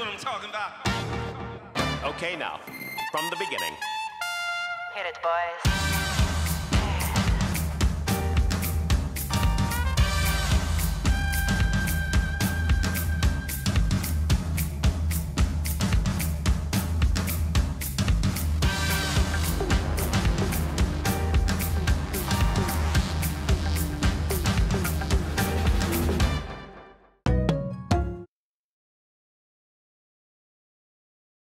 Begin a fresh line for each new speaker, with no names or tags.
what I'm talking about.
Okay, now, from the beginning.
Hit it, boys.